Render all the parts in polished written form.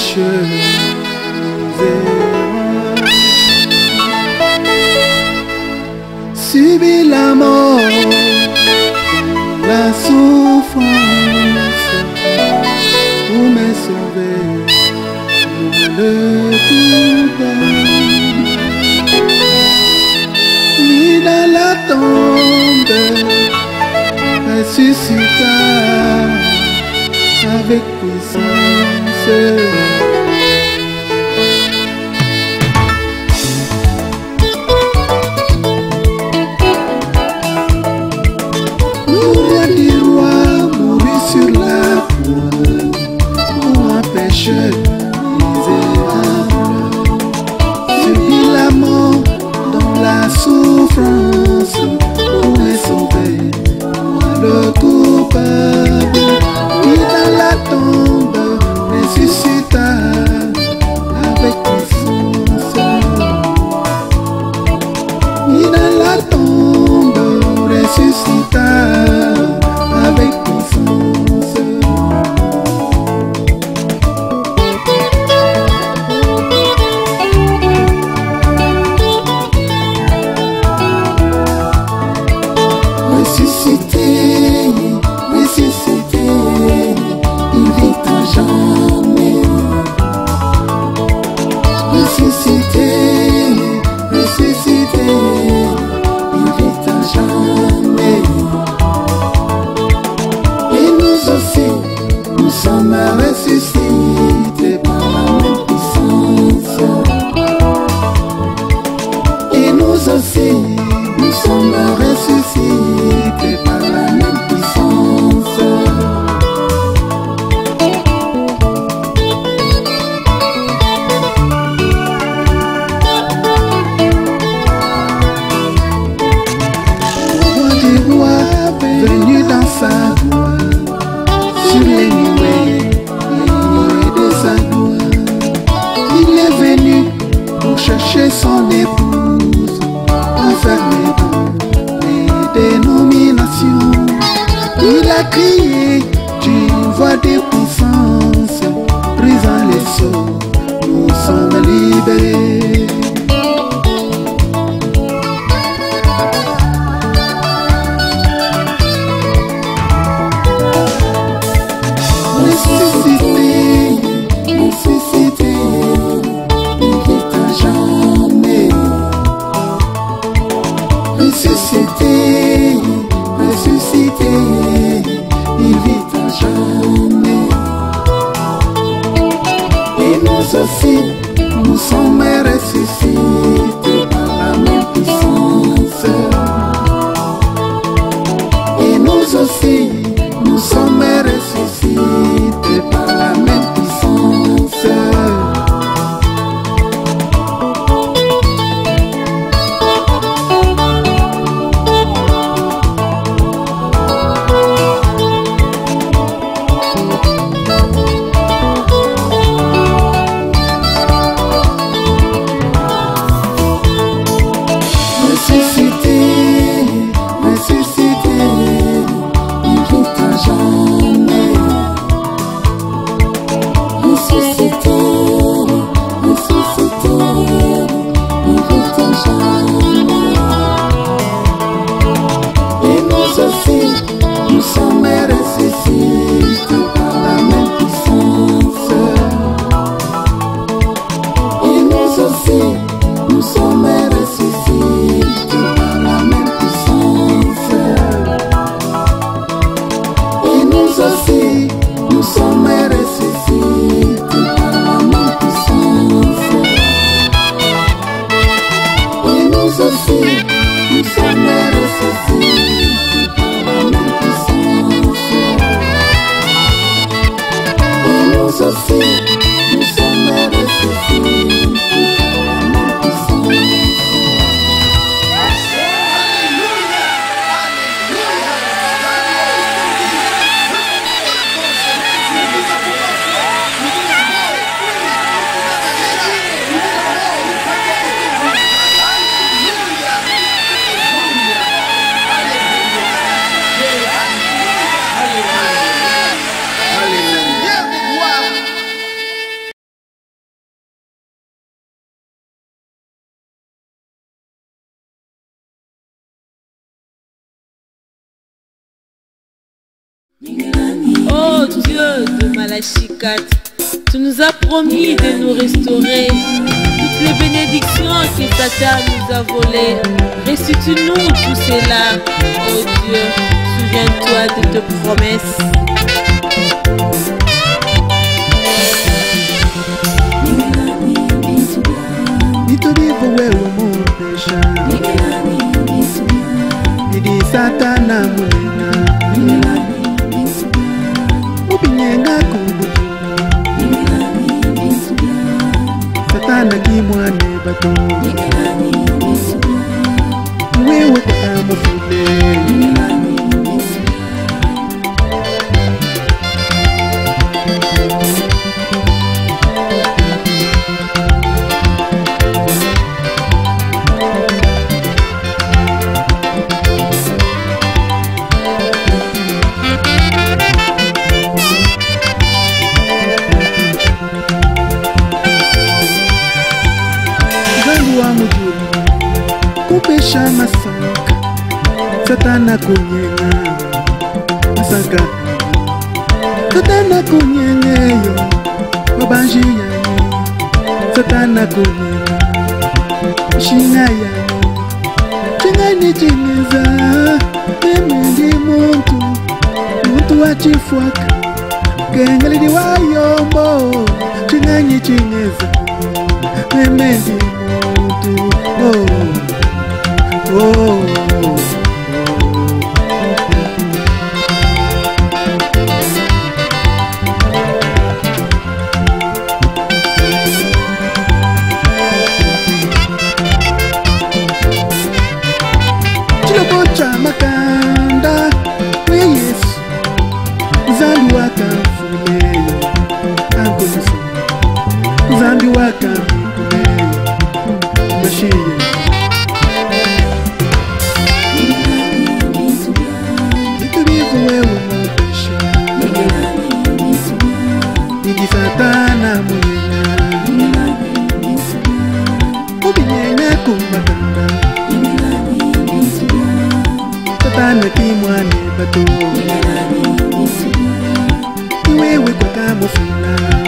Subis la mort, la souffrance, pour me sauver, le coupable. Mis dans la tombe, ressuscita avec puissance. Subis la mort dans la souffrance pour me sauver, moi le coupable. Mis dans la tombe, ressuscita avec puissance. Mis dans la tombe, ressuscita avec puissance. Nous sommes ressuscités par la même puissance. Et nous aussi, nous sommes ressuscités par la même puissance. Le roi des rois venu dans sa gloire, sur les nuées de sa gloire. Il est venu pour chercher son épouse, enfermée dans les dénominations. Il a crié d'une voix de puissance, brisant les sceaux, nous sommes libérés. Ressuscité, il vit à jamais. Et nous aussi, nous sommes ressuscités par la même puissance. Et nous aussi, nous sommes ressuscités par la même puissance. Nous sommes ressuscités par la même puissance. Et nous aussi, nous sommes ressuscités par la même puissance. Et nous aussi, nous sommes ressuscités par la même puissance. Et nous aussi, nous sommes ressuscités. Nous aussi, nous sommes ressuscités par la même puissance. Oh Dieu de Malachikat, tu nous as promis de nous restaurer. Toutes les bénédictions que Satan nous a volées, restitue-nous tout cela. Oh Dieu, souviens-toi de tes promesses. Nitulivu wewe mupesha, Idi Satana mulena, Ubinyenga kubutu, Satana kimwane bato, wewe kwa mufule, kupesha masaka, Satana kunyenga masaka, Satana kunyengeyo wabanji yanyi, Satana kunyenga shinga yanyi, chingani chingeza memendi muntu wachifwaka kengalidi wayombo, chingani chingeza memendi muntu Chilobocha makanda we Yesu Zambi wakamfuleyo Ankolisa Zambi wakamfuleyo Mashiye wewe mupesha, Idi Satana mulena, Ubinyenga kumatanda, Satana kimwane bato, wewe kwa kamufula.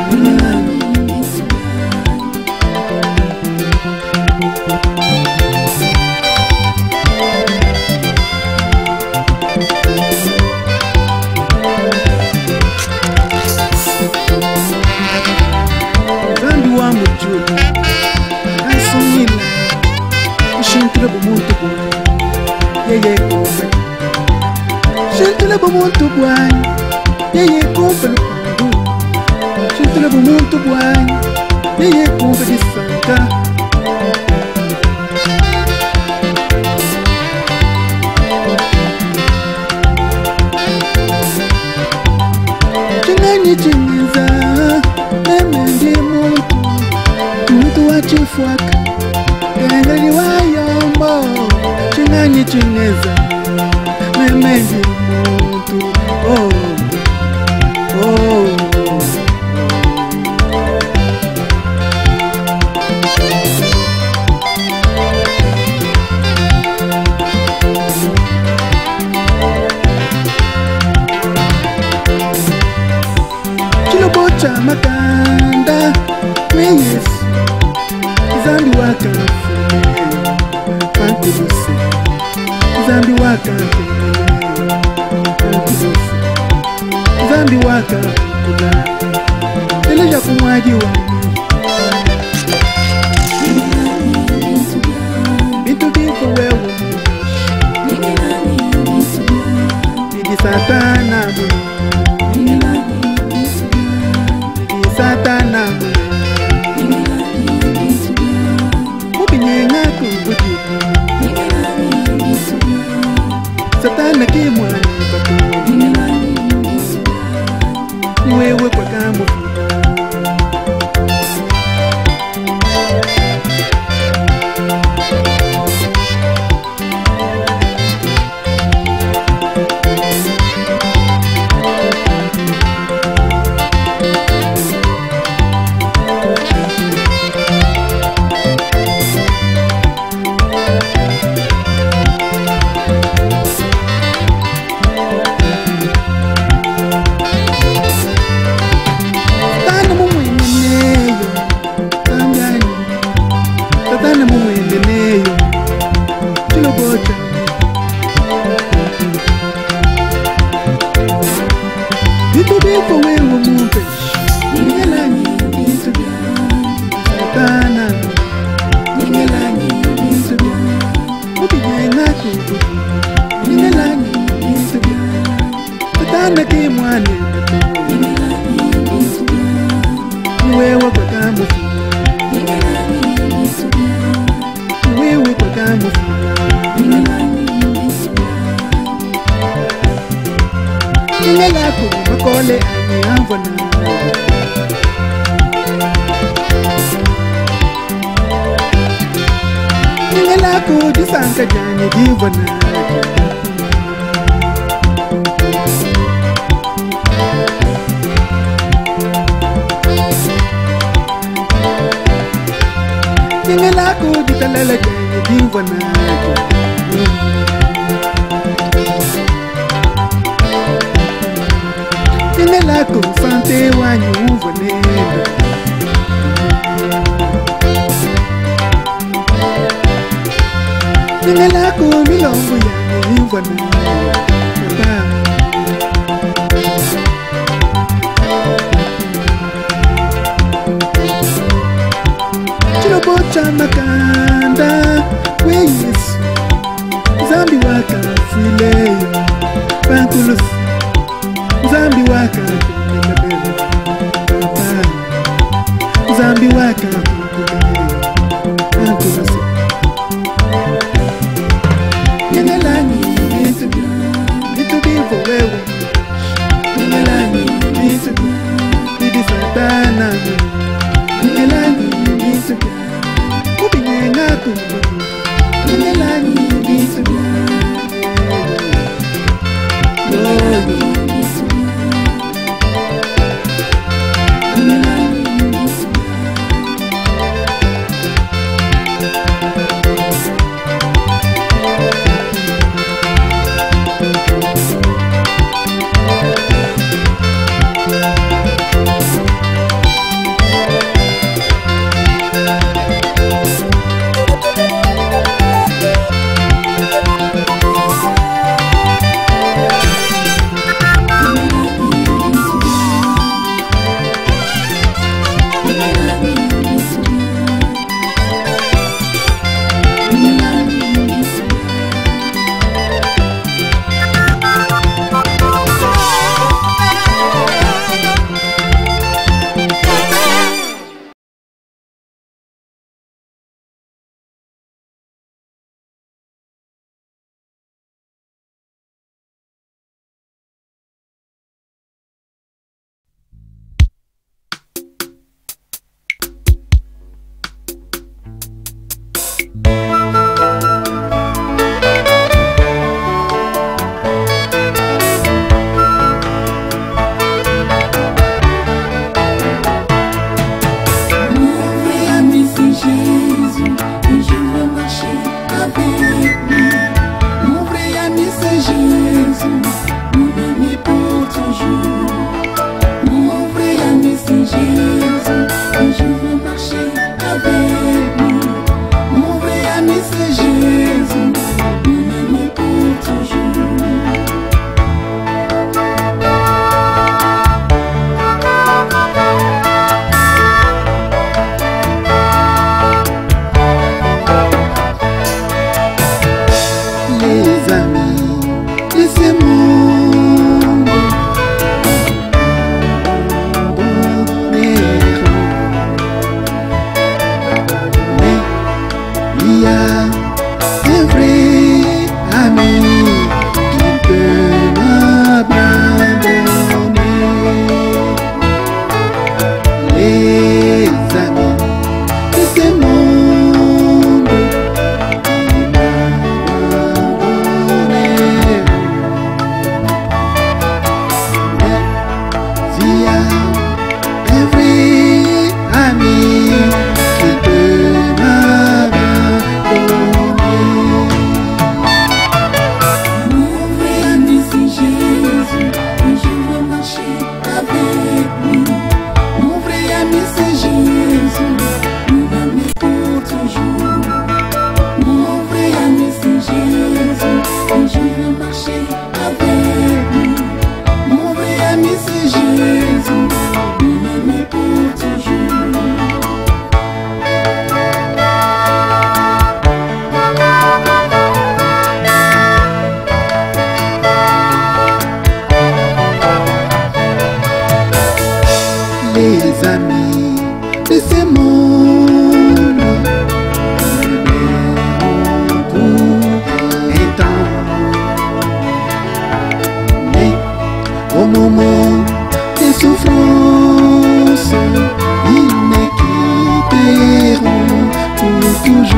Shintule bumuntu bwanyu, yeye kumbe. Shintule bumuntu bwanyu, yeye kumbe lupangu. Shintule bumuntu bwanyu, yeye kumbe disanga. Chingani chingiza, memendi muntu wachifwaka. Kengali wayombo, chingani chingeza, memendi muntu, Chilobocha makanda, we Yesu, Zambi wakamfuleyo, Ankolisa, Zambi wakamfuleyo, Ankolisa, Zambi wakamfula, Eleja kumwaji wani, Bintu bifu wewe mupesha, Idi Satana mulena, Idi Satana mulena, Ubinyenga kubutu, Satana kimwane bato, wewe kwa kamufula. Ingelako makole anyamvona Ingelako disanka jani divona Ingelako ditalala jani divona Ingelako sante wanyu vonendo Ingelako milongo yanyu vonendo Chilobocha makanda we Yesu Zambi waka fileyo Bankulus Zambi waka kumikabelo Papa Zambi waka kumikabelo Bankulus Nyengelani Nitubi forever Nyengelani Nitubi Nidisatana Nyengelani Nitubi Kubinyenga kumbu Nyengelani Nitubi Glory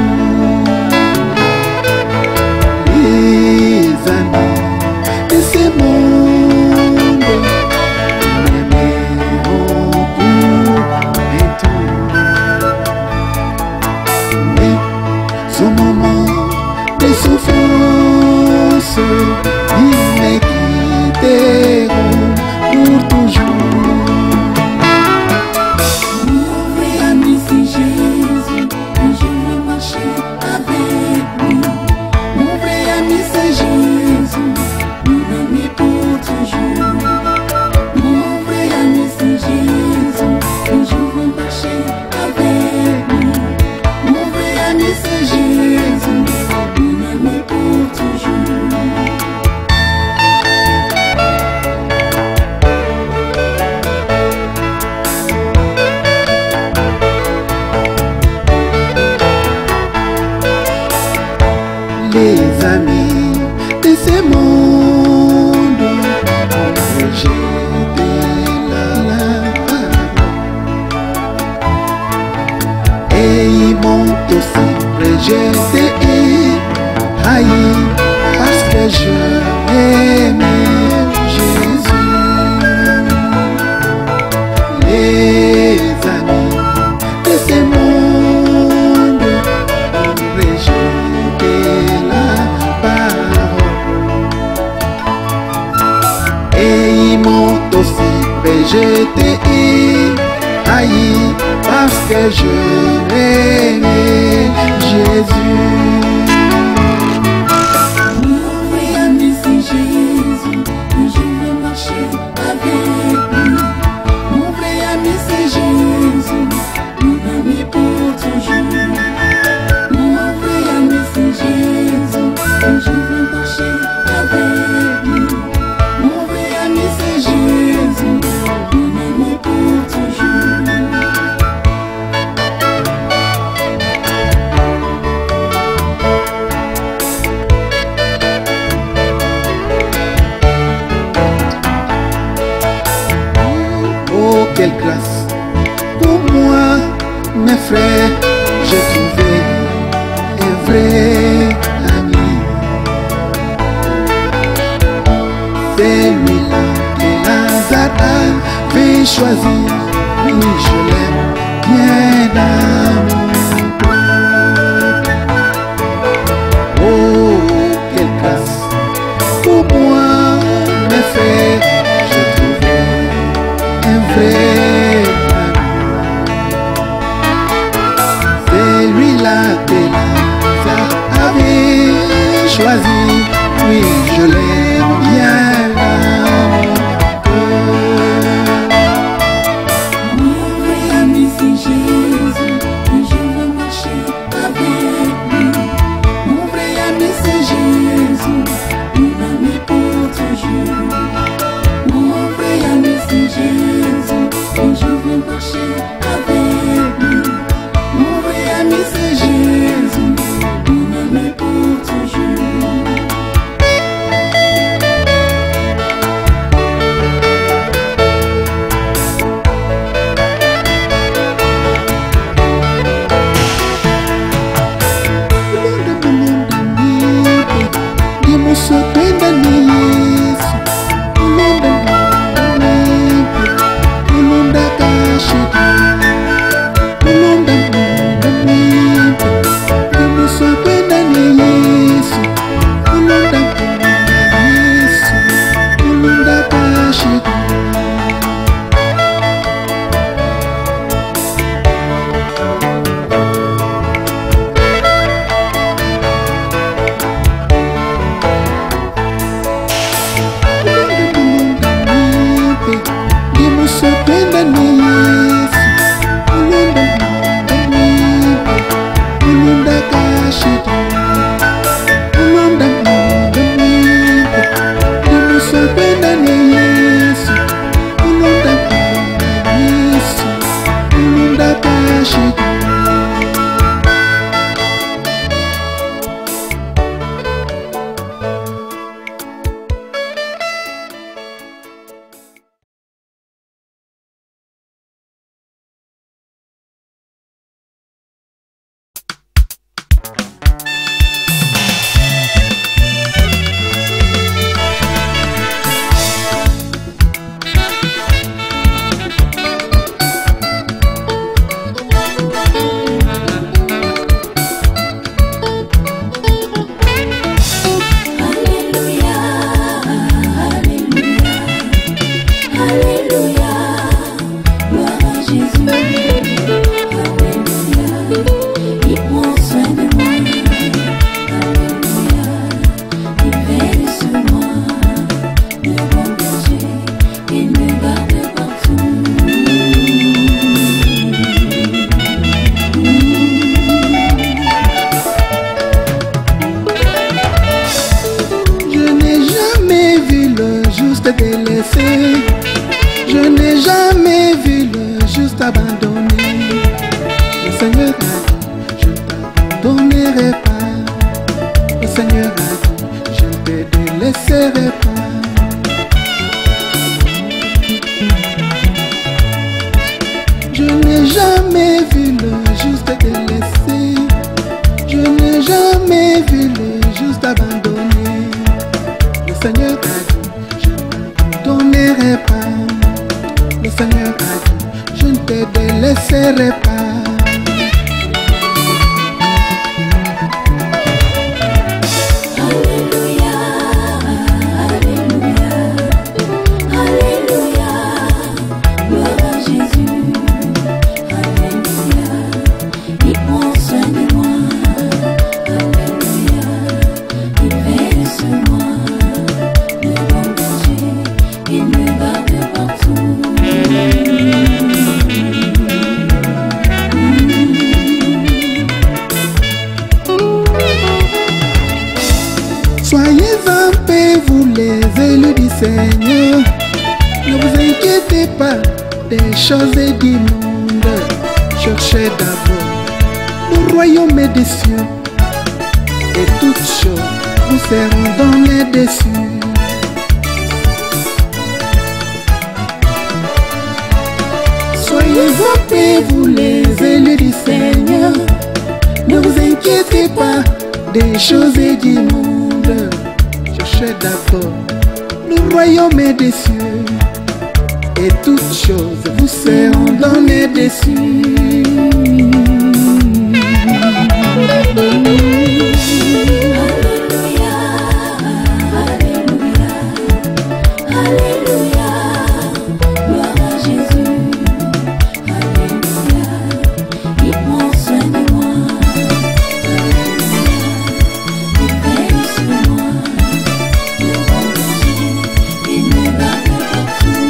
Les amis de ce monde m'aimeront pour et tout. Mais ce moment de souffrance, ils me quitteront pour toujours. Mon vrai ami c'est Jésus, et je veux marcher avec lui. Mon vrai ami c'est Jésus, mon ami pour toujours. Mon vrai ami c'est Jésus, et je veux marcher avec lui. Mon vrai ami c'est Jésus, mon ami pour toujours. Les amis de ce monde ont rejeté la et ils m'ont aussi rejeté et haï parce que je aimais Jésus. Les amis de ce monde ont rejeté la parole et ils m'ont aussi rejeté et haï parce que je aimais Jésus. Mon vrai ami c'est Jésus, et je veux marcher avec lui. Mon vrai ami c'est Jésus, mon ami pour toujours. Mon vrai ami c'est Jésus, et je veux marcher avec lui. Mon vrai ami c'est Jésus, mon ami pour toujours. Oh, quelle grâce pour moi, mes frères, j'ai trouvé un vrai ami. C'est lui-là que Lazare avait choisi. Oui, je l'aime bien d'amour. Oh, quelle grâce pour moi, mes frères, j'ai trouvé un vrai ami. C'est lui-là que Lazare avait choisi. Oui, je l'aime bien d'amour. Mon vrai ami c'est Jésus, et je veux marcher avec lui. Mon vrai ami c'est Jésus, mon ami pour toujours. Mon vrai ami c'est Jésus, et je veux marcher avec lui. Mon vrai ami c'est Jésus, mon ami pour toujours. Nimusopenda ni Yesu, ulonda nipe, ulonda kashidi, ulonda nipe. Nimusopenda ni Yesu, ulonda Yesu, ulonda kashidi. t'abandonner. Le Seigneur a dit, je ne t'abandonnerai pas. Le Seigneur a dit, je ne te délaisserai pas. Je n'ai jamais vu le juste délaissé. Je n'ai jamais vu le juste abandonné. Le Seigneur a dit, je ne t'abandonnerai pas. Le Seigneur a dit, je ne te délaisserai pas. Alléluia, Alléluia, Alléluia, gloire à Jésus. Alléluia, il prend soin de moi. Alléluia, il veille sur moi. Ne m'engager, il me garde partout. Soyez en paix, vous les élus du Seigneur. Ne vous inquiétez pas des choses du monde. Cherchez d'abord le royaume des cieux, et toutes choses vous seront données dessus. Soyez en paix, vous les élus du Seigneur. Ne vous inquiétez pas des choses du monde. Cherchez d'abord le royaume des cieux, et toutes choses vous seront données dessus. Alléluia, Alléluia, Alléluia, gloire à Jésus. Alléluia, il prend soin de moi. Alléluia, il veille sur moi. Ne m'engager, il me garde partout.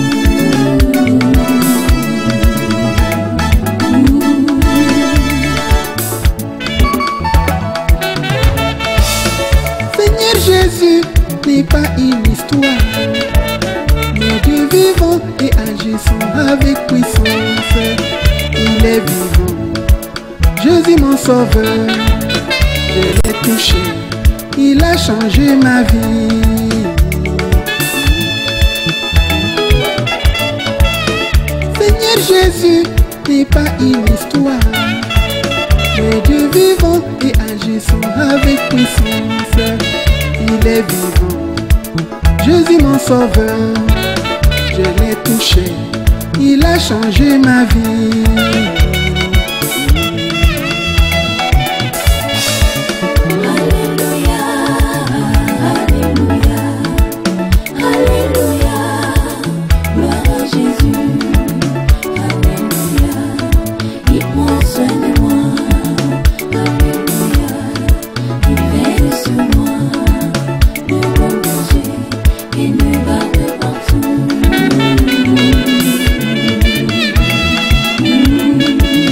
Seigneur Jésus n'est pas une histoire, mais Dieu vivant et agissant avec puissance. Il est vivant, Jésus mon sauveur. Je l'ai touché, il a changé ma vie. Seigneur Jésus n'est pas une histoire, mais Dieu vivant et agissant avec puissance. Il est vivant, Jésus mon sauveur. Je l'ai touché, il a changé ma vie. Alléluia, Alléluia, Alléluia, gloire à Jésus. Alléluia, il prend soin de moi. Alléluia, il veille sur moi. Ne m'engager, il me garde partout.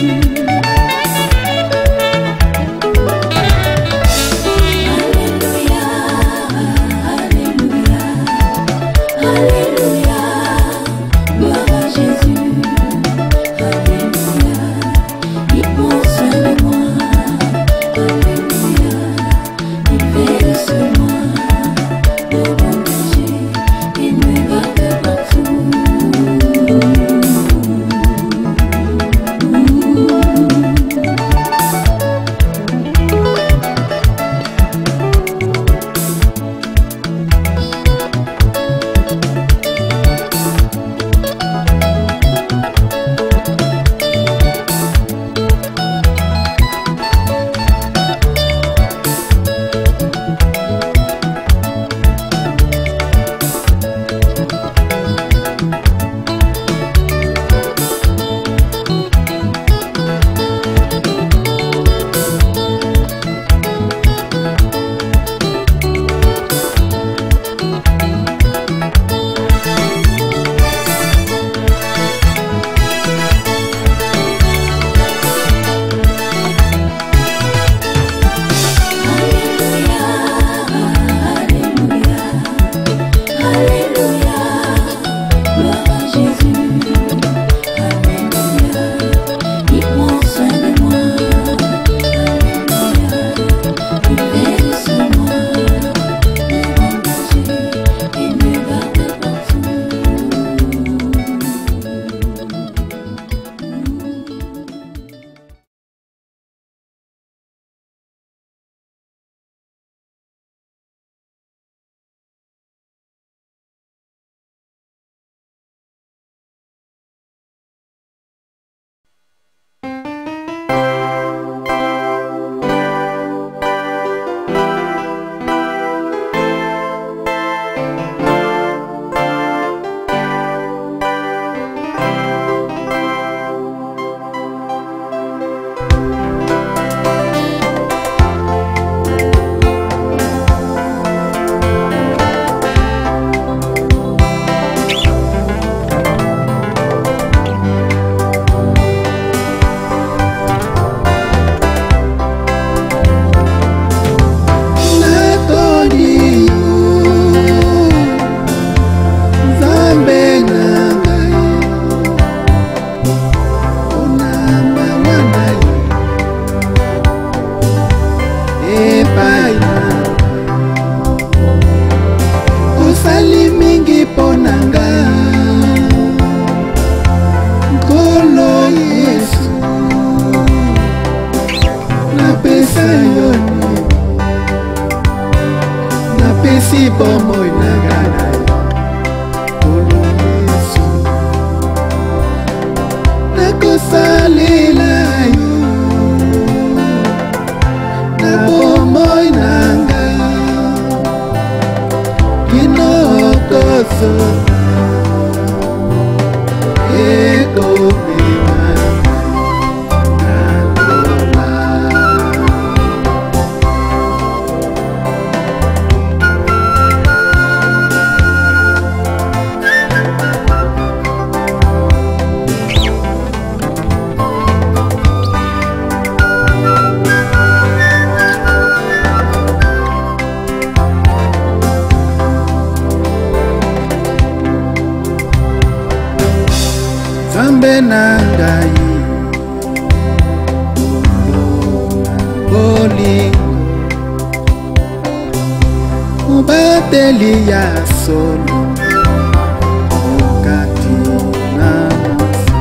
Si bomo inagana Olo Yesu Nakosalela yo Na bomo inanga Kino koso Ego mima Zambe nangai bolingo Ubateli ya solo Kati na masi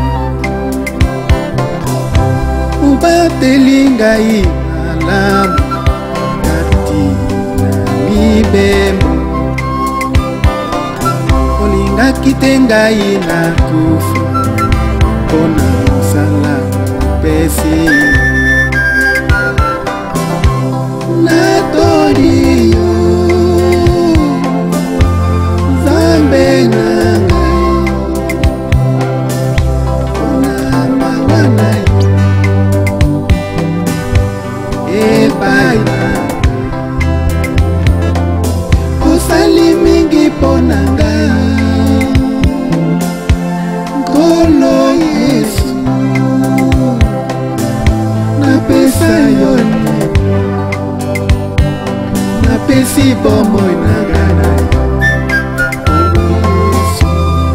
Ubateli ngai malamu Kati na mibembo Olinga kitengai na kufa Kona sala pesi Natori yo Zambe nangai Kona mawana yo Epai Kusali mingi ponanga Kolo Yesu Napesa yoni Napesi bomo inagana Kolo Yesu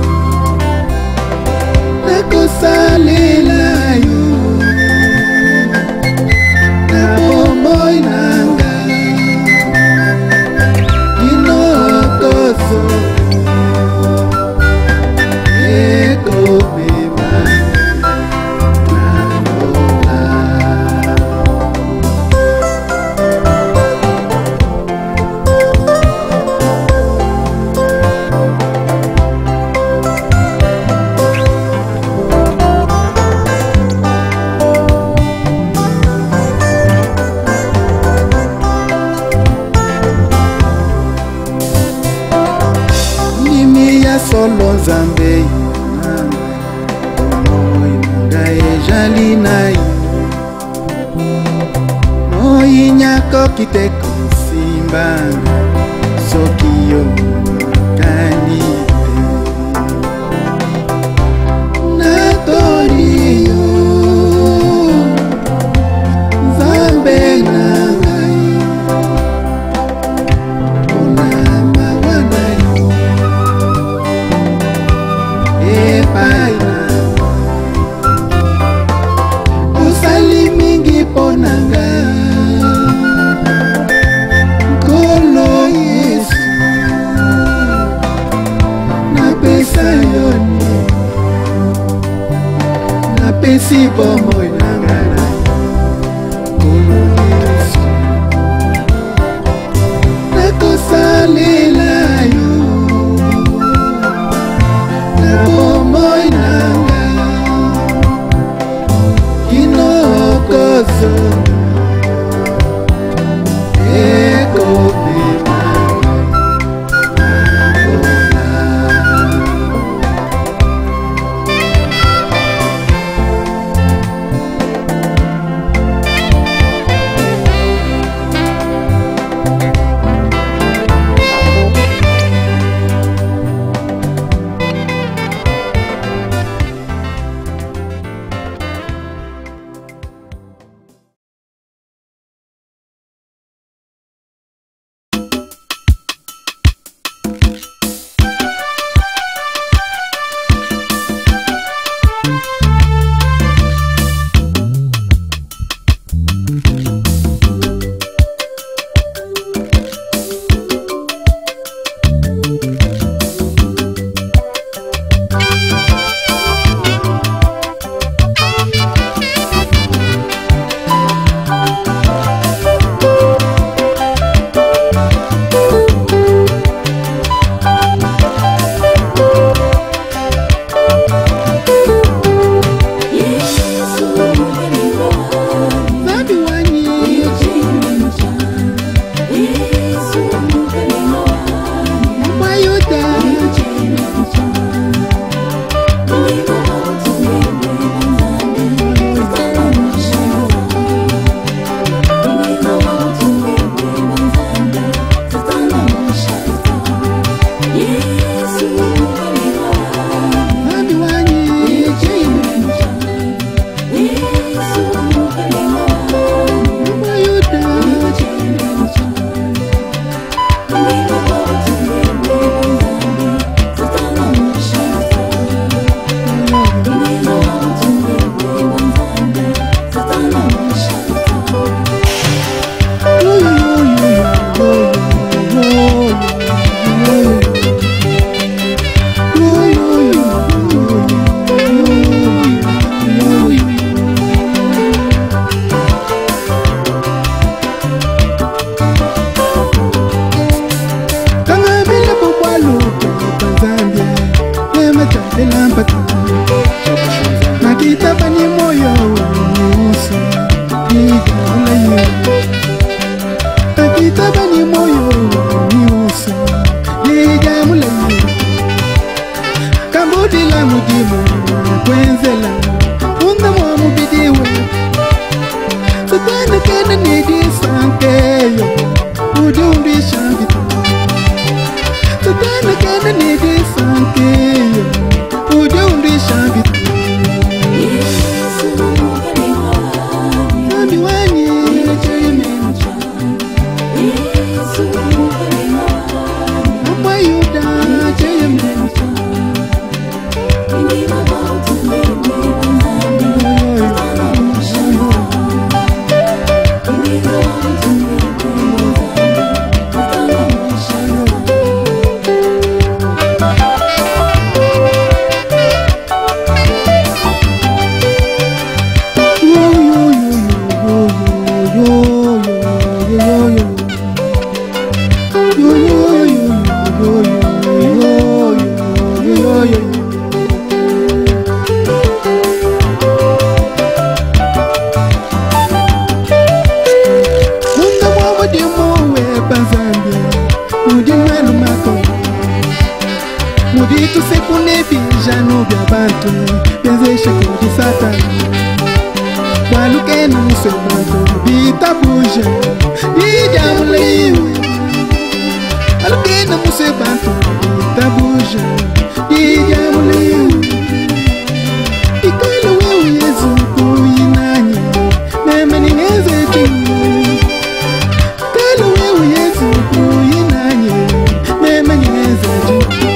Nakosalela yo Na bomo inanga Ino koso Solo Zambe Moi ngai jali nai Moi nyako kiteko simbanga Sokiyo kanite Natori yo Zambe nangai Onama wanai Usali mingi ponanga Kolo Yesu Napesa yoni Napesi bomo inangana Kolo Yesu Nakosalela yo Itabani moyo ni uso Yijamule Kambudila mudimu Kwenzela Unga mwa mubidiwe Sutana kena nidi sankeyo Ujumbi shangitu Sutana kena nidi sankeyo Ujumbi shangitu Nami wani Mama yuda jayame Mudito sekune bijano bya bantu Benzeshe kudi satani Waluke nuse bantu Bita buja Ijamuleiwe Waluke nuse bantu Bita buja Ijamuleiwe Ikala wewe yezu kuyinanye Meme ningeze chini Ikala wewe yezu kuyinanye Meme ningeze chini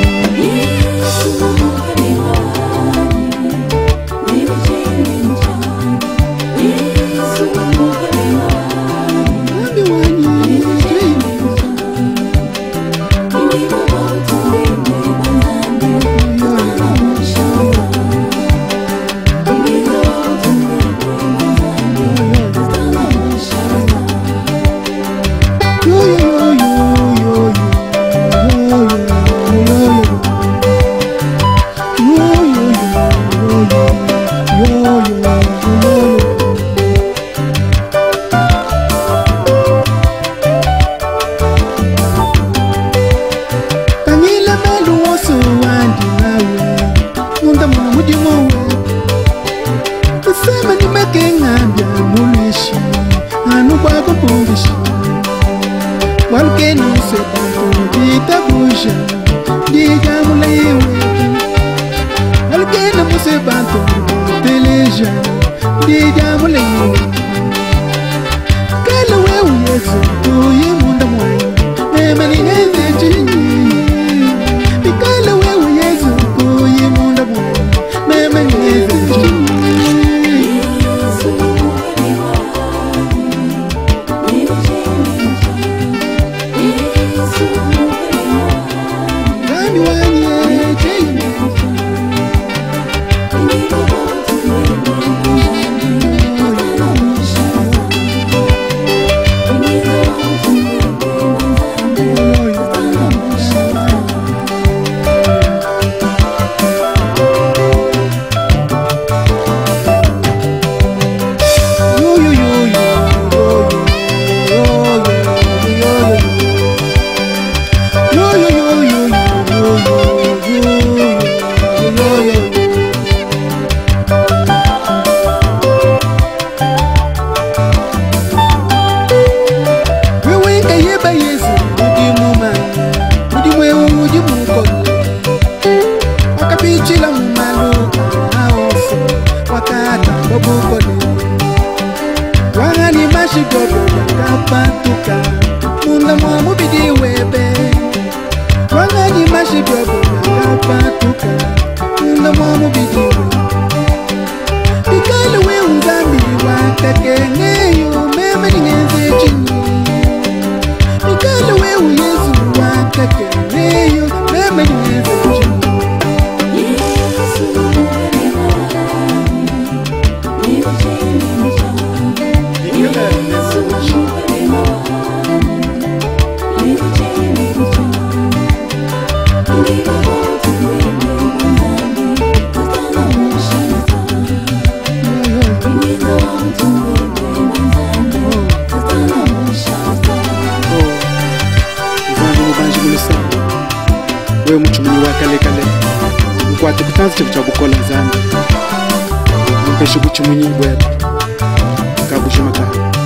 Waluke nuse bantu Bita buja Ijamuleiwe Waluke nuse bantu Teleja Ijamuleiwe Kala wewe yesu Tuye munda mwayo Mema ningeze chini Kala wewe yesu Tuye munda mwayo Mema ningeze chini Munda mwa mubidi webe Wangani mashigobo Yakapatuka Munda mwa mubidi webe Ikala we unzambi Wakakengeyo Meme ningeze chini Ikala we uyezu Wakakengeyo Meme ningeze chini we muchumuni wakale kale ukwati kutanzi chiku chakukola zambi mpeshe kuchumuni bwela kabushimaka.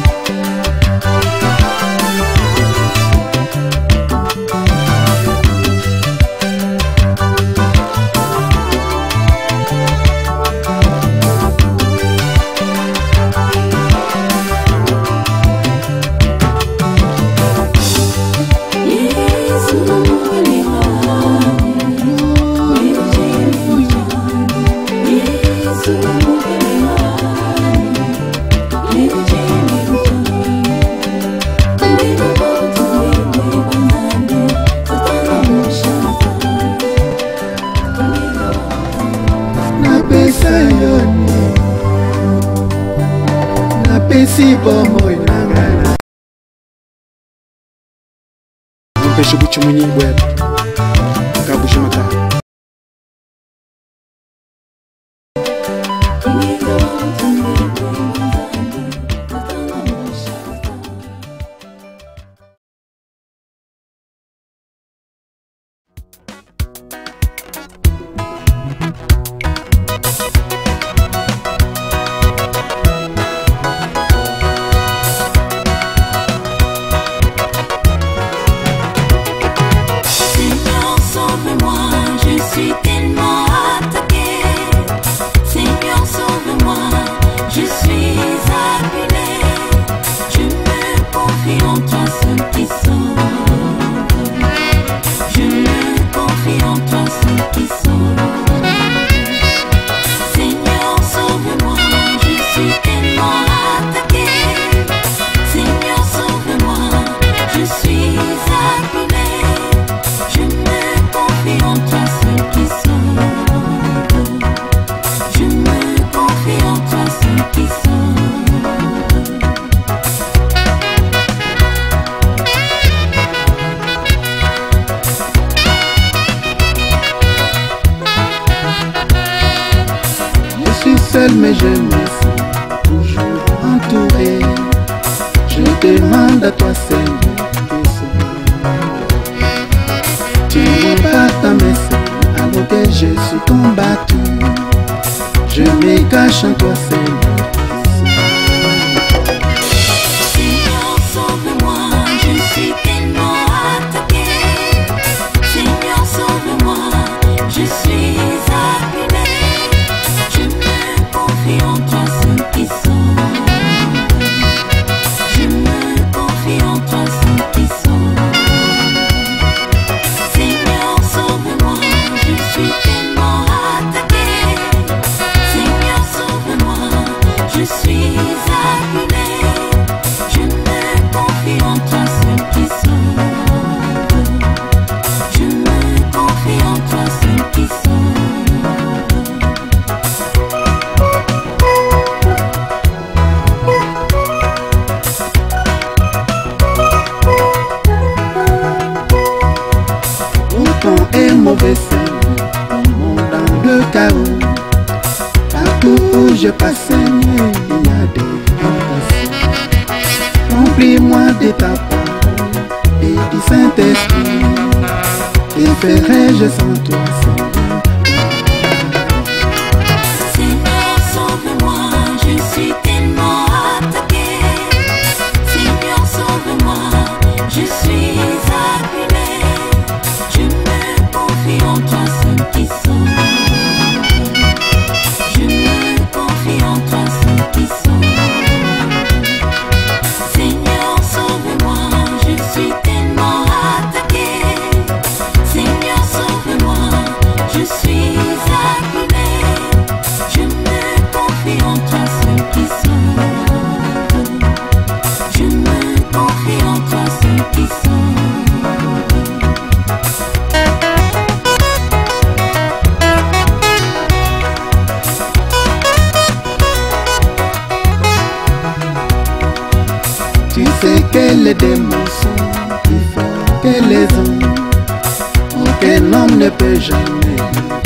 Napesi bomo inangana mpeshe kuchumuni bwela kabushimaka. Mais je me sens toujours entouré. Je demande à toi Seigneur de sauver. Tu n'es pas ta main alors que je suis combattu. Je me cache en toi Seigneur. Seigneur sauve-moi, je suis tellement attaqué. Seigneur sauve-moi, je suis abîmé. En toi seul qui sauve. Je me confie en toi seul qui sauve. Seigneur sauve-moi, je suis tellement attaqué. Seigneur sauve-moi, je suis abîmé. Je me confie en toi seul qui sauve. Je me confie en toi seul qui sauve. Mauvais Seigneur, au monde dans le chaos. Partout où je passe Seigneur, il y a des tentations. Remplis-moi de ta parole et du Saint-Esprit. Et ferai-je sans toi Seigneur? Seigneur sauve-moi, je suis tellement attaqué. Seigneur sauve-moi, je suis abîmé. Je me confie en toi seul qui sauve. Je me confie en toi seul qui sauve. Seigneur sauve-moi, je suis tellement attaqué. Seigneur sauve-moi, je suis abîmé. Je me confie en toi seul qui sauve. Je me confie en toi seul qui sauve. Tu sais que les démons sont plus forts que les hommes. Aucun homme ne peut jamais.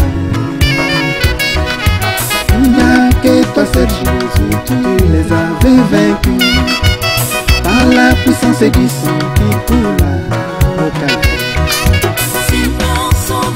Il n'y a que toi seul Jésus, tu les avais vaincus. Par la puissance du sang qui coule au Calvaire. Seigneur sauve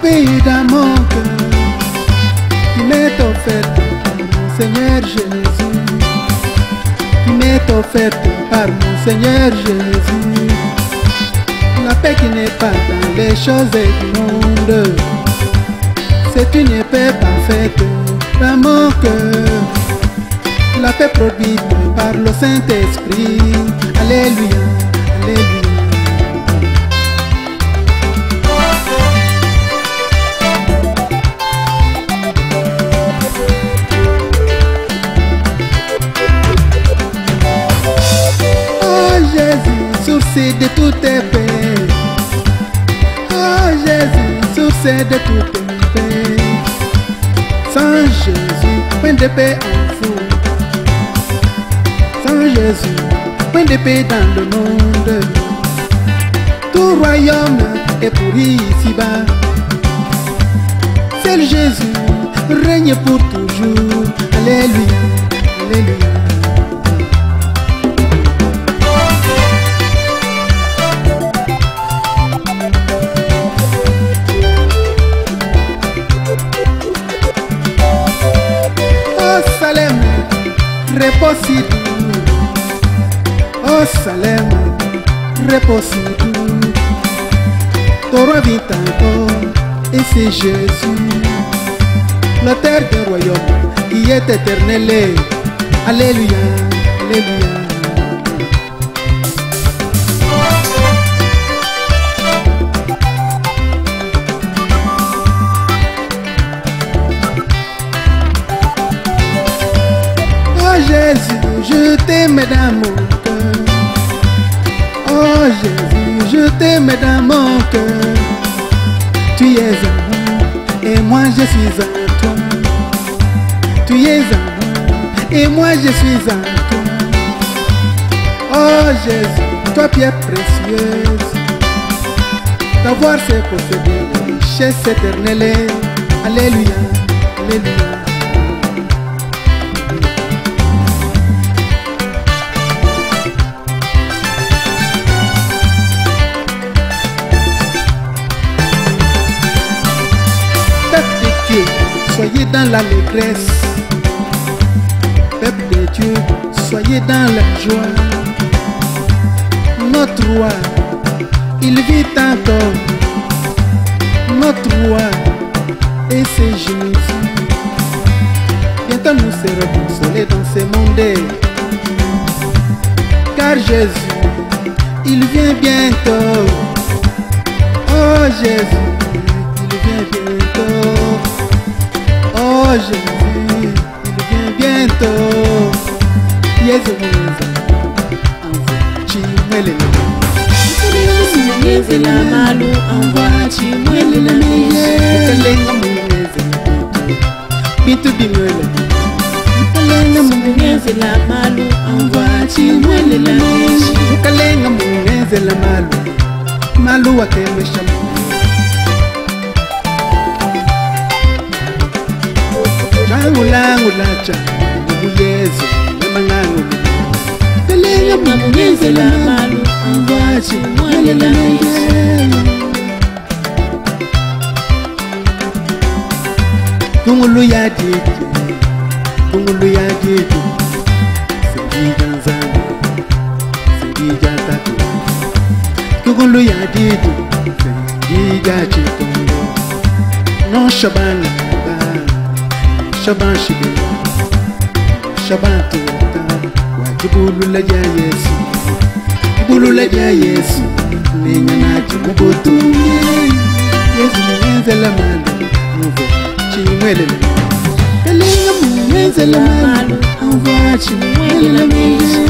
pays dans mon cœur qui m'est offerte par mon Seigneur Jésus, qui m'est offerte par mon Seigneur Jésus. La paix qui n'est pas dans les choses du monde, c'est une paix parfaite dans mon cœur. La paix produite par le Saint-Esprit. Alléluia, alléluia. Oh Jésus, source de toutes tes paix. Oh Jésus, source de toutes tes paix. Sans Jésus, point de paix en vous. Sans Jésus, point de paix dans le monde. Tout royaume est pourri ici-bas. Seul Jésus règne pour toujours. Alléluia, alléluia. Oh Salem, repose si doux. Oh Salem, repose si doux. Ton roi vit encore, et c'est Jésus, l'auteur du royaume qui est éternel. Alléluia, alléluia. Oh Jésus, je t'aime dans mon cœur. Oh Jésus, je t'aime dans mon cœur. Tu es à moi et moi je suis à toi. Tu es à moi et moi je suis à toi. Oh Jésus, toi pierre précieuse, d'avoir c'est posséder les richesses éternelles. Alléluia, alléluia. Soyez dans l'allégresse, peuple de Dieu, soyez dans la joie. Notre roi, il vit encore. Notre roi, et c'est Jésus. Bientôt nous serons consolés dans ce monde. Car Jésus, il vient bientôt. Oh Jésus, il vient bientôt. Oh Jésus, il vient bientôt. Yesu Chimwele Mweneze la malu envoie Chimwele la meje. Kalenga mweneze Bintu bimwele Mweneze la malu envoie Chimwele la meje. Kalenga mweneze la malu Malu wakemesha Langu lacha Yesu Lemangangu Kalenga Mweneze la malu envoie Chimwele la meje. Kungulu ya didi, kungulu ya didi. Sengija nzani, sengija tatu. Kungulu ya didi, sengija chikongo. Non shaban ba, shaban shibi, shaban tuta. Wajibulu la ya Yesu, jibulu la ya Yesu. Nenya na chimubutu. Yesu mwenze la malu, move. Chimwele Kalenga mwenze la malu envoie Chimwele la meje.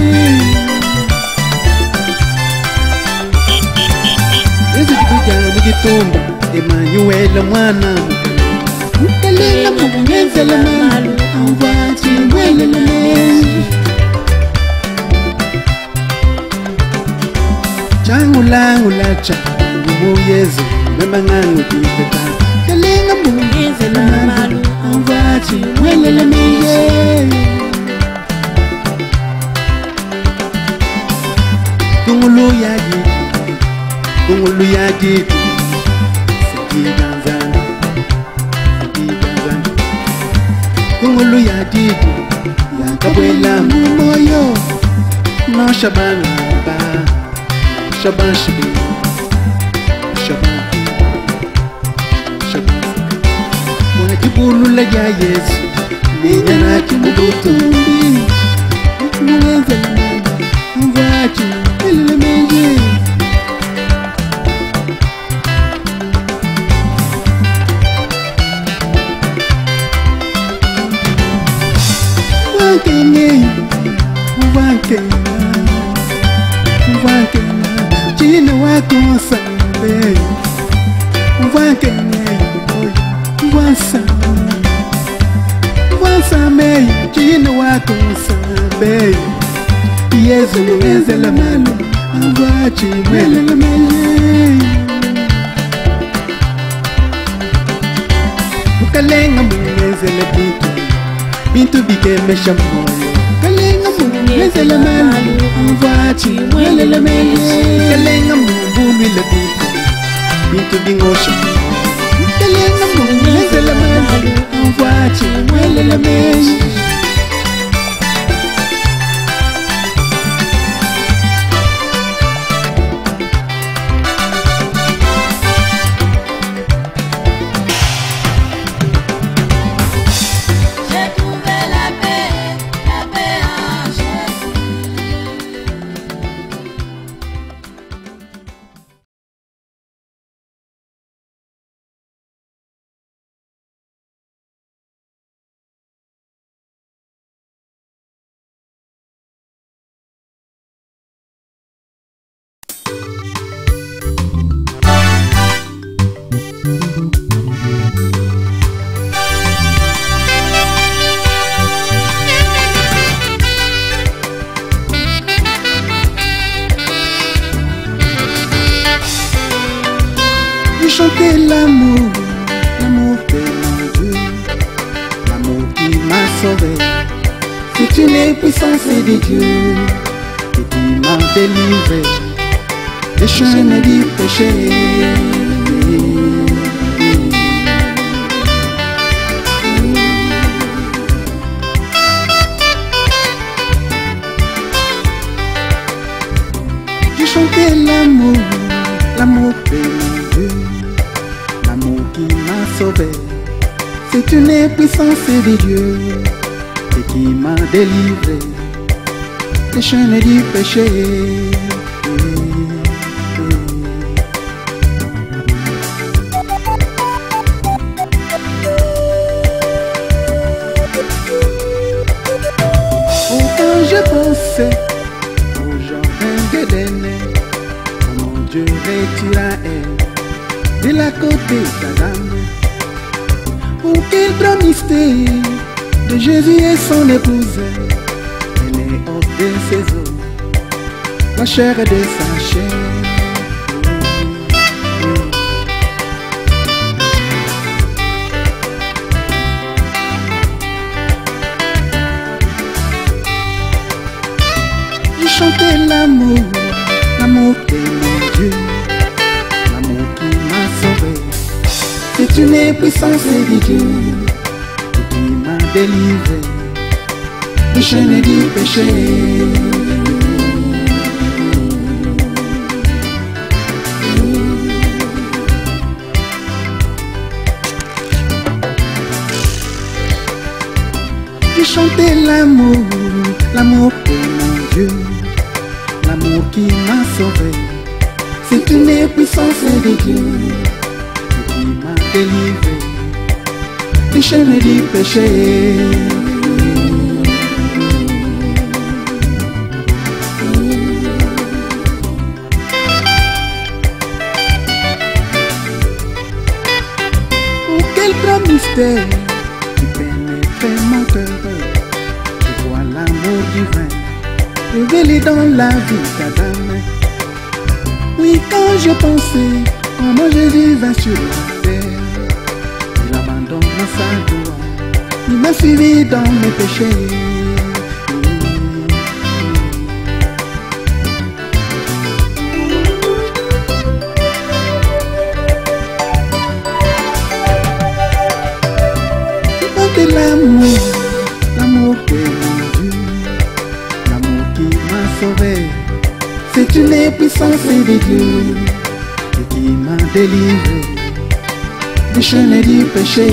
Yesu kuja mugitumba Emmanuel mwana Kalenga mwenze la malu envoie Chimwele la meje. Changu langu lacha Ngumu Yesu Memangangu kipeta Kalenga mwenze la malu envoie Chimwele la meje. Kungulu ya didi, kungulu ya didi. Sengija nzani, kungulu ya didi ya kabwela moyo no shaban ba shaban shibi shaban shaban mwana kibulu la ya Yesu ni nyana kimubutu mwenza mwachi ile menje Chini wako sabe Wasame chini wako sabe Yesu weze la mano Wachi mwele la mele Ukalenga mweze la Bintu bikemesha moyo Kalenga mweze la mano Wachi mwele la mele Kalenga mweze la Bintu bingosha Kalenga mweze la mano Wachi mwele la mele Chanter l'amour, l'amour de mon Dieu, l'amour qui m'a sauvé. C'est une puissance de Dieu et qui m'a délivré des chaînes du péché. J'ai chanté l'amour, l'amour de mon Dieu. L'amour qui m'a sauvé, c'est une puissance de Dieu et qui m'a délivré des chaînes du péché. Oh, quand je pensais au jardin d'Éden, oh mon Dieu retira de la côté d'Adam, pour qu'il promisse de Jésus et son épouse, elle est hors de ses os, la chair de sa chair. Je chantais l'amour, l'amour de mon Dieu. C'est une puissance de Dieu qui m'a délivré des chaînes du péché. J'ai chanté l'amour, l'amour de mon Dieu, l'amour qui m'a sauvé. C'est une puissance de Dieu qui m'a délivré des chaînes du péché. Oh, quel grand mystère qui pénètre mon cœur. Je vois l'amour divin révélé dans la vie d'Adam. Oui, quand je pensais comment Jésus vint sur la terre, il abandonne sa gloire, il m'a suivi dans mes péchés. Chantez l'amour, puissance de Dieu et qui m'a délivré du chaîne du péché.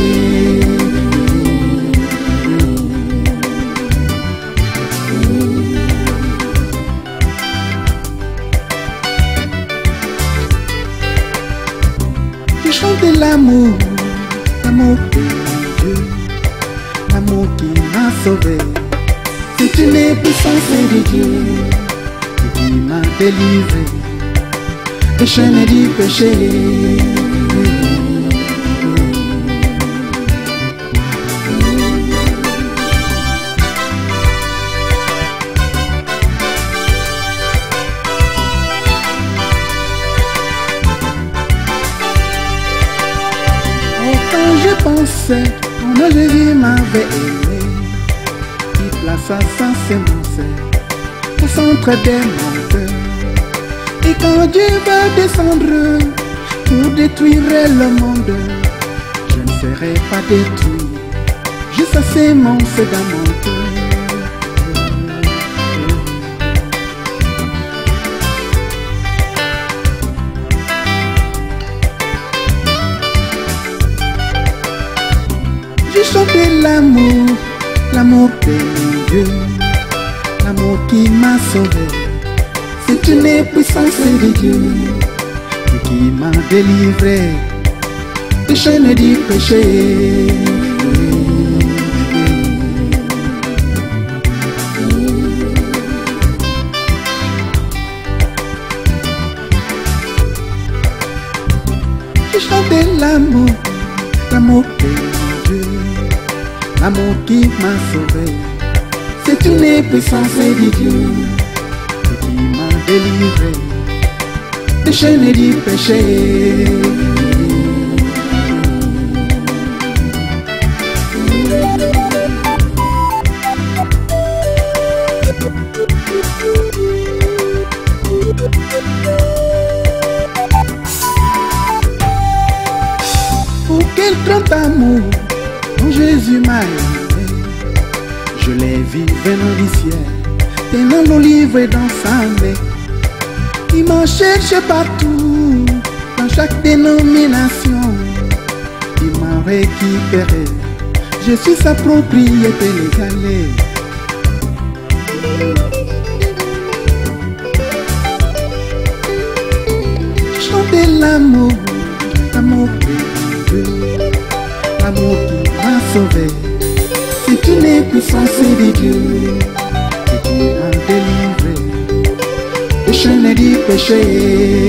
Je chante l'amour, l'amour de Dieu, l'amour qui m'a sauvé. C'est une puissance de Dieu qui m'a délivré des chaînes du péché. Quand je pensais que Jésus m'avait aimé, il plaça sa semence au centre de mon cœur. Et quand Dieu va descendre pour détruire le monde, je ne serai pas détruit, juste sa semence dans mon cœur. Je chante l'amour, l'amour de Dieu, l'amour qui m'a sauvé. C'est une puissance de Dieu qui m'a délivré des chaînes du péché. Je chante l'amour, l'amour de Dieu, l'amour qui m'a sauvé. C'est une puissance de Dieu qui m'a délivré des chaînes du péché. Pour quel grand amour dont Jésus m'a aimé, je l'ai vu venant du ciel, tenant l'olive dans sa main. Il m'a cherché partout, dans chaque dénomination. Il m'a récupéré, je suis sa propriété légale. Chantez l'amour, l'amour de Dieu, l'amour qui m'a sauvé. C'est une puissance de Dieu qui m'a délivré des chaînes du péché.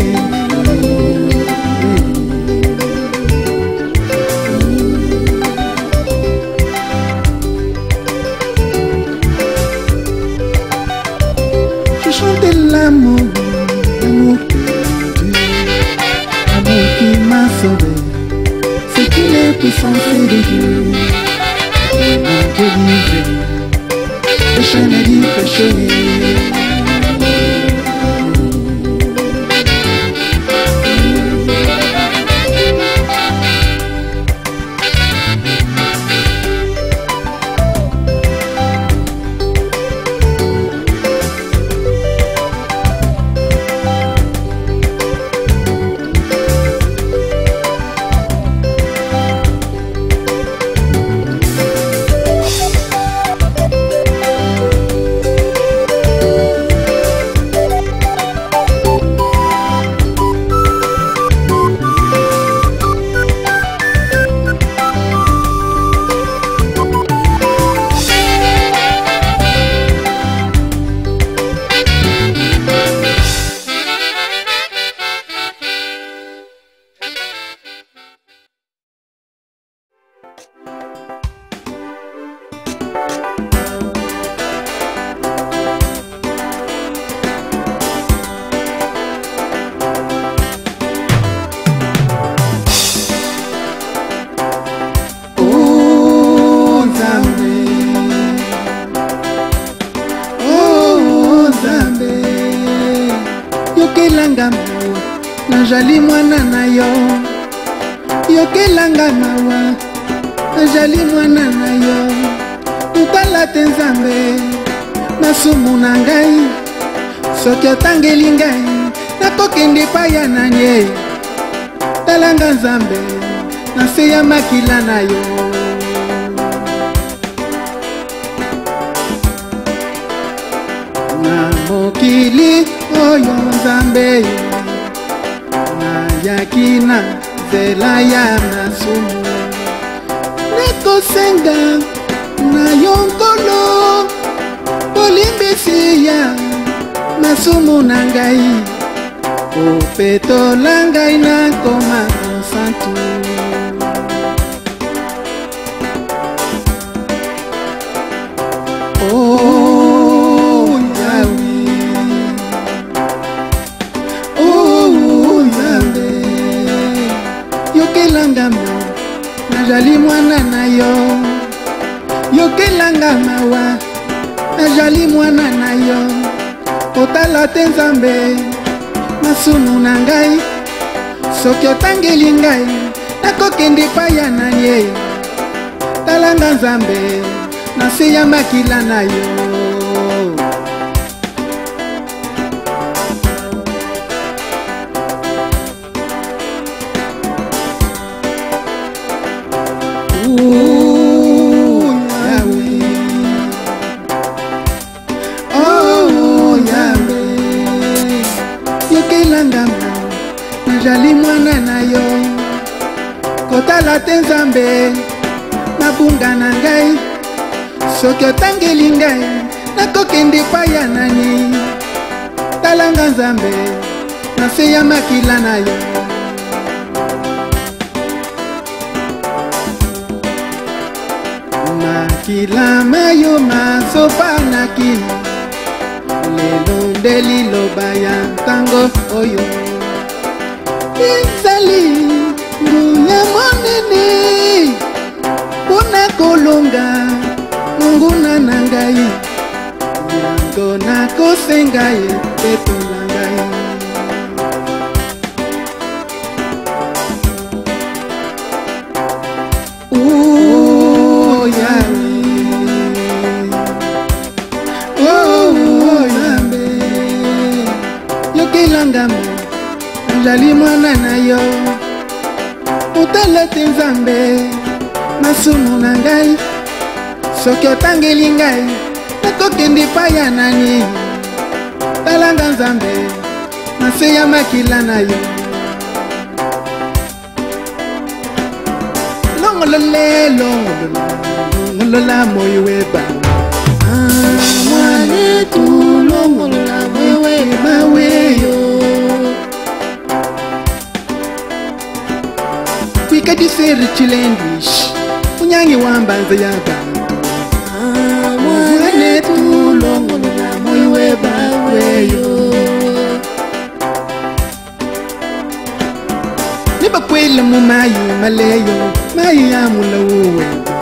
Je chante l'amour, l'amour de Dieu, l'amour qui m'a sauvé. C'est une puissance de Dieu qui m'a délivré des chaînes du péché. Najali mwana na yo, yokelanga mawa. Najali mwana na yo, tutala te Nzambe, masumu na ngai. Soki otangeli ngai, nakokende epai ya nani ye talanga nzambe na se ya makila na yo na mokili oyo nzambe nayaki na nzela ya masumu nakosenga na yo nkolo bolimbisi ya masumu na ngai opetola ngai nakoma mosantu oh Yawe oh Yawe yokelanga mo nazali mwana na yo yokelanga mawa nazali mwana na yo otala te nzambe masumu na ngai soki otangeli ngai nakokende epai ya nani ye talanga nzambe na se ya makila na yo nazali mwana na yo kotala te nzambe mabunga na ngai soki otangeli ngai nakokende epai ya nani talanga nzambe na se ya makila na yo makila mayo masopanaki lelo nde liloba ya ntango oyo ezali nguya monene mpona kolonga nguna na ngai yango nakosenga ye petola ngai oh Yawe oh Yawe yokelanga mo nazali mwana na yo otala te nzambe masumu na ngai soki otangeli ngai nakokende epai ya nani talanga nzambe na se ya makila na yo longolole longolola moyo weba mwanetu longolola moyo weba weyo kwikati seri chilendish unyangi wambanza ya bantu mwanetu longolola moyo weba weyo nibakwela mu mayi maleyo mayi ya mula uwe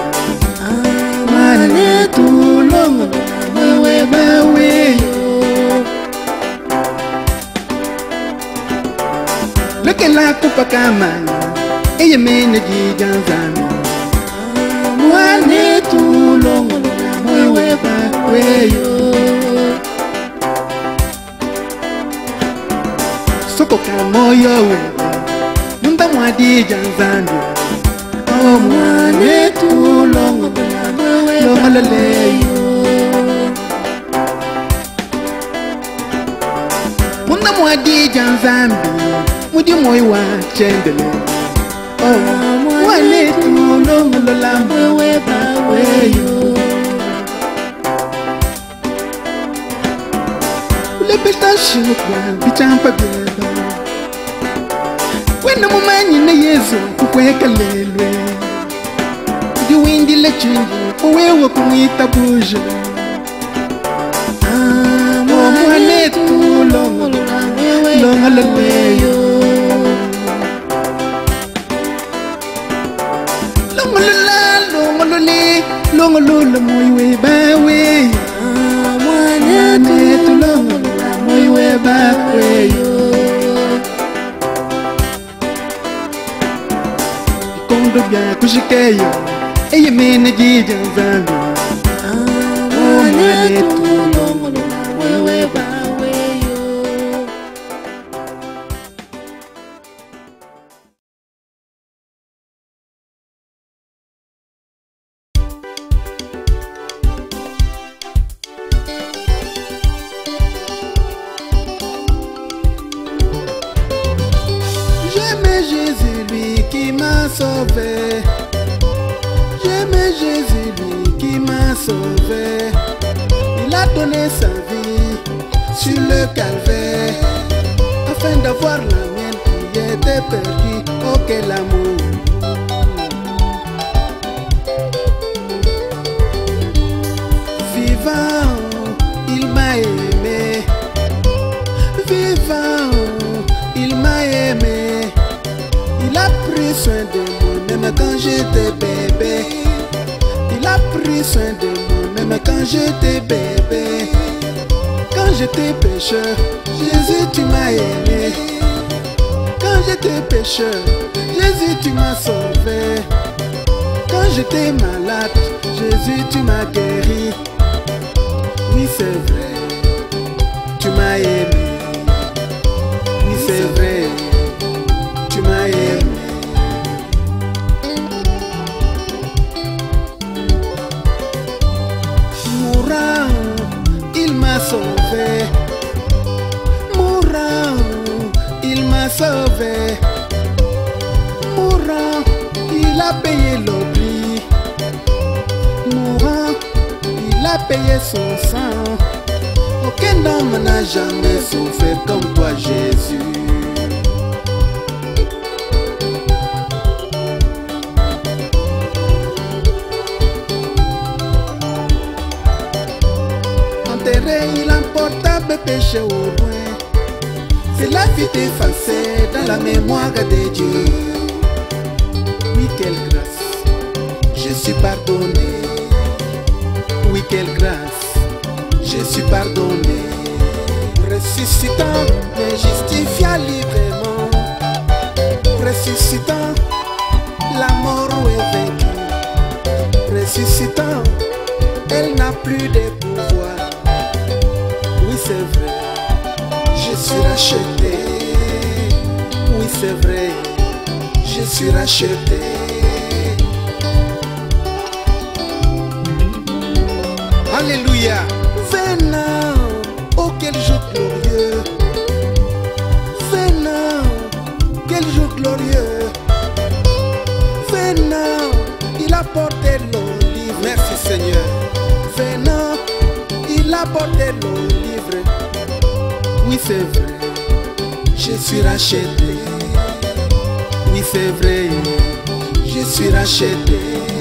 mwanetu longolola moyo weba weyo lekela kupaka eye mene jijanzami mwanetu longolola moyo weba weyo sokoka moyo weba nunda mwadijanzami oh mwanetu longolola moyo weba leyo munda mwadijanzami mudi moyo wa chendele mwanetu longolola moyo weba weyo ulepeta shukwa bichampa beba wena mumanyi na yesu kukweka lelwe diwindi le chingi uwewe kumwita buja mwanetu longolola weyo longolola moyo weba we mwanetu longolola moyo weba weyo ikondo bya kushikeyo eye mene jijanzami mwanetu longolola moyo weba weyo sauvé. J'aimais Jésus, lui qui m'a sauvé. Il a donné sa vie sur le calvaire afin d'avoir la mienne qui était perdue. Oh quel amour! Vivant, il m'a aimé. Vivant, il m'a aimé. Il a pris soin de moi même quand j'étais bébé. Il a pris soin de moi même quand j'étais bébé. Quand j'étais pécheur, Jésus tu m'as aimé. Quand j'étais pécheur, Jésus tu m'as sauvé. Quand j'étais malade, Jésus tu m'as guéri. Oui c'est vrai, tu m'as aimé. Oui c'est vrai, tu m'as aimé. Mourant, il m'a sauvé. Mourant, il m'a sauvé. Mourant, il a payé l'oubli. Mourant, il a payé son sang. Aucun homme n'a jamais souffert comme toi Jésus. Enterré, il emporta mes péchés au loin. C'est la vie effacée dans la mémoire de Dieu. Oui, quelle grâce, je suis pardonné. Oui, quelle grâce, je suis pardonné. Ressuscitant, me justifia librement. Ressuscitant, la mort est vaincue. Ressuscitant, elle n'a plus de pouvoir. Oui, c'est vrai, je suis racheté. Oui, c'est vrai, je suis racheté. Alléluia. Venant, oh quel jour glorieux. Venant, quel jour glorieux. Venant, il a porté l'olive. Merci Seigneur. Venant, il a porté l'olive. Oui c'est vrai, je suis racheté. Oui c'est vrai, je suis racheté.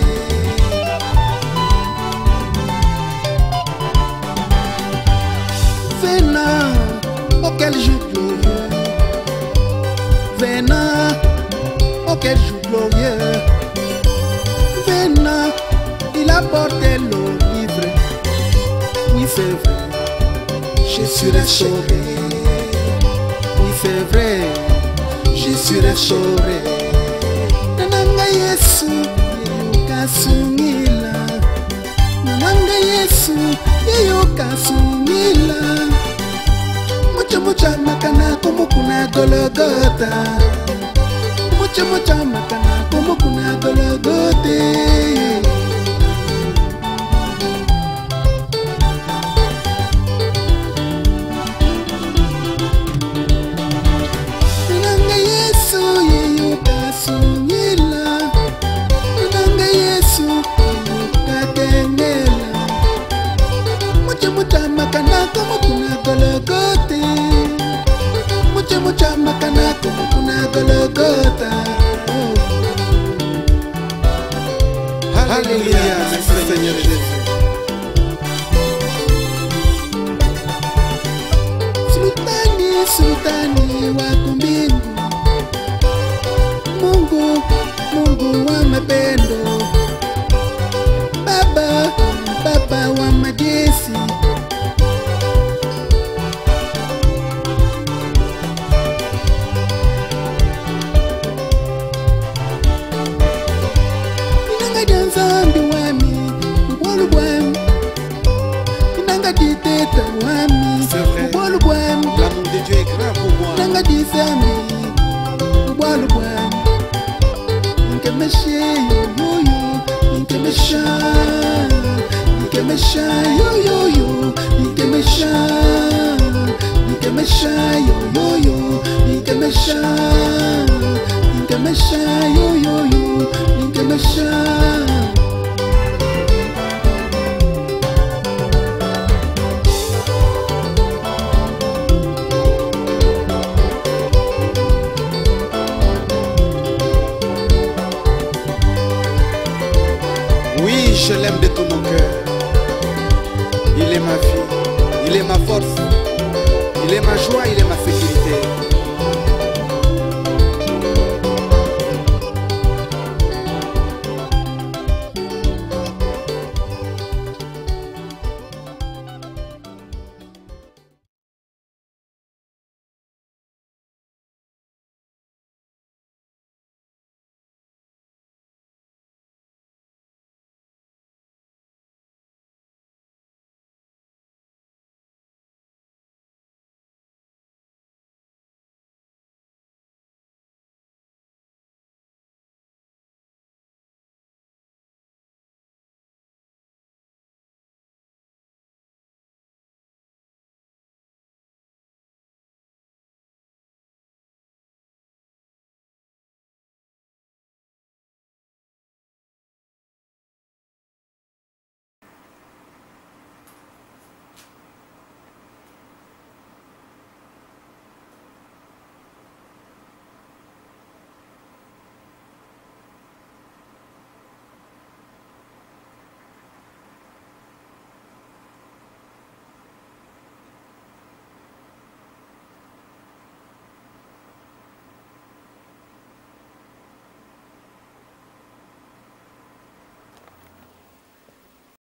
Venant, oh quel jour glorieux. Venant, oh quel jour glorieux. Venant, il a porté l'olive. Oui c'est vrai, je suis racheté. Oui c'est vrai, je suis racheté. Nananga Yesu, kasungila. Nananga Yesu, kasungila. Mucha makana como kuna Golgotha. Mucha makana como kuna Golgotha. Nananga Yesu yeyo kasungila. Nananga Yesu katengela. Mucha makana como kuna Golgotha. Mucha makana como kuna Golgotha. Alléluia, merci Seigneur Jésus. Sultani, sultani wa mbingu. Mungu, Mungu wa mapendo. Baba, Baba wa majeshi. Nzambi wami, ubolu bwami. Nanga diteta wami, ubolu bwami. L'amour de Dieu est grand pour moi. Nanga disami, ubolu bwami. Nke meshe yo yo yo, nke mesha, nke mesha yo yo yo, nke mesha, nke mesha yo yo yo, nke mesha, nke Nintemesha, yo yo yo, nintemesha. Oui, je l'aime de tout mon cœur. Il est ma vie, il est ma force, il est ma joie, il est ma sécurité.